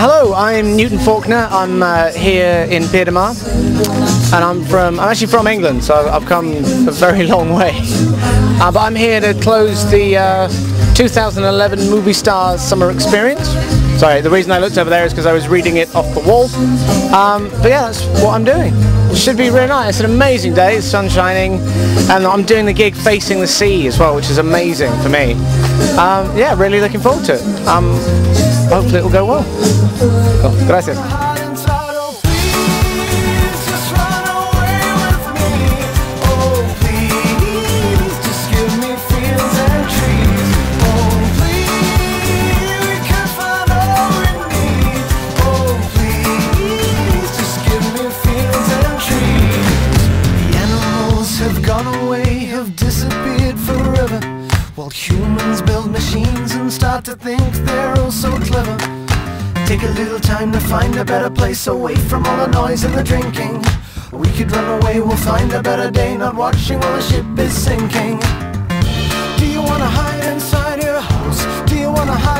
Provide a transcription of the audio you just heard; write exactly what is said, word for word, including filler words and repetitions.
Hello, I'm Newton Faulkner. I'm uh, here in Pier de Mar, and I'm from. I'm actually from England, so I've come a very long way. Uh, but I'm here to close the uh, two thousand eleven Movie Stars Summer Experience. Sorry, the reason I looked over there is because I was reading it off the wall. Um, but yeah, that's what I'm doing. It should be really nice. It's an amazing day. The sun's shining, and I'm doing the gig facing the sea as well, which is amazing for me. Um, yeah, really looking forward to it. Um, hopefully it'll go well. Cool. Gracias. Disappeared forever, while humans build machines and start to think they're all so clever. Take a little time to find a better place away from all the noise and the drinking. We could run away, we'll find a better day, not watching while the ship is sinking. Do you wanna hide inside your house? Do you wanna hide